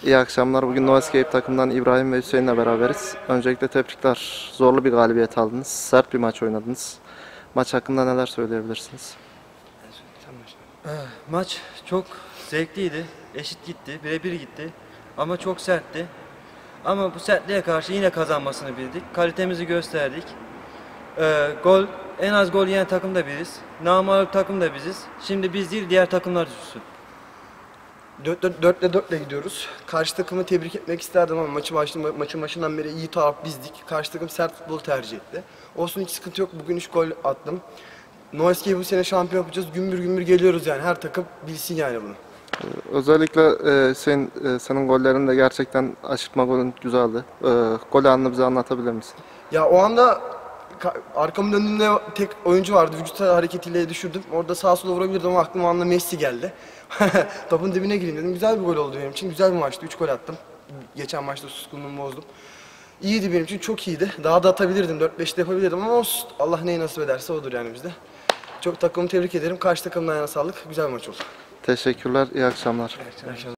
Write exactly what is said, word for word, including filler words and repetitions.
İyi akşamlar. Bugün No Escape takımdan İbrahim ve Hüseyin'le beraberiz. Öncelikle tebrikler. Zorlu bir galibiyet aldınız. Sert bir maç oynadınız. Maç hakkında neler söyleyebilirsiniz? Maç çok zevkliydi. Eşit gitti. Birebir gitti. Ama çok sertti. Ama bu sertliğe karşı yine kazanmasını bildik. Kalitemizi gösterdik. Ee, gol, en az gol yiyen takım da biziz. Namağlup takım da biziz. Şimdi biz değil, diğer takımlar düşsün. dörtte dörtle gidiyoruz. Karşı takımı tebrik etmek isterdim ama maçı başlı, maçın başından beri iyi taraf bizdik. Karşı takım sert futbol tercih etti. Olsun, hiç sıkıntı yok. Bugün üç gol attım. No Escape bu sene şampiyon yapacağız. Gümbür gümbür geliyoruz yani. Her takım bilsin yani bunu. Özellikle e, Hüseyin, e, senin gollerin de gerçekten aşırtma golün güzeldi. E, gol anını bize anlatabilir misin? Ya o anda ka- arkamı döndüğümde tek oyuncu vardı. Vücut hareketiyle düşürdüm. Orada sağa sola vurabilirdim ama aklıma anda Messi geldi. Topun dibine gireyim dedim. Güzel bir gol oldu benim için. Güzel bir maçtı. üç gol attım. Geçen maçta suskunluğumu bozdum. İyiydi benim için. Çok iyiydi. Daha da atabilirdim. dört beş de yapabilirdim ama olsun. Allah neyi nasip ederse odur yani bizde. Çok takımımı tebrik ederim. Karşı takımın ayağına sağlık. Güzel bir maç oldu. Teşekkürler. İyi akşamlar. Evet,